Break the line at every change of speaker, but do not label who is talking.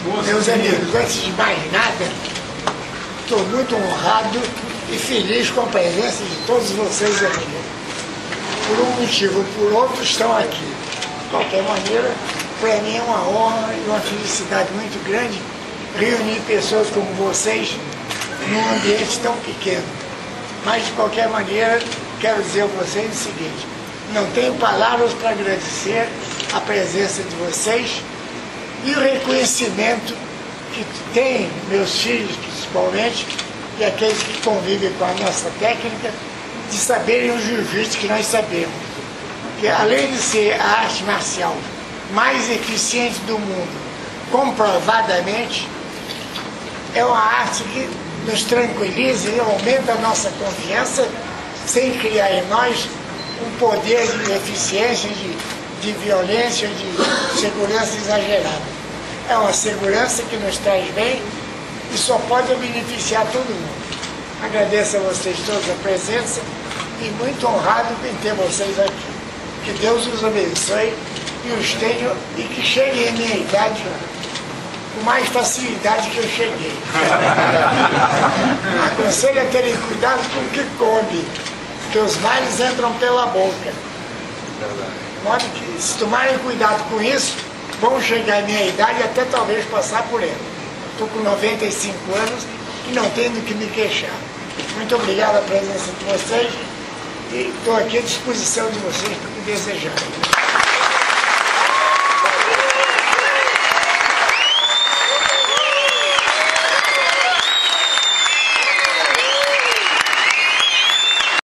Meus amigos, antes de mais nada, estou muito honrado e feliz com a presença de todos vocês aqui. Por um motivo ou por outro estão aqui. De qualquer maneira, para mim é uma honra e uma felicidade muito grande reunir pessoas como vocês num ambiente tão pequeno. Mas, de qualquer maneira, quero dizer a vocês o seguinte: não tenho palavras para agradecer a presença de vocês e o reconhecimento que tem meus filhos, principalmente, e aqueles que convivem com a nossa técnica, de saberem o jiu-jitsu que nós sabemos. Que além de ser a arte marcial mais eficiente do mundo, comprovadamente, é uma arte que nos tranquiliza e aumenta a nossa confiança, sem criar em nós um poder de eficiência, de violência, de segurança exagerada. É uma segurança que nos traz bem e só pode beneficiar todo mundo. Agradeço a vocês todos a presença e muito honrado em ter vocês aqui. Que Deus os abençoe e os tenha e que cheguem à minha idade com mais facilidade que eu cheguei. Aconselho a terem cuidado com o que come, porque os males entram pela boca. De modo que, se tomarem cuidado com isso, vão chegar à minha idade e até talvez passar por ela. Estou com 95 anos e não tenho do que me queixar. Muito obrigado pela presença de vocês e estou aqui à disposição de vocês para o que desejarem.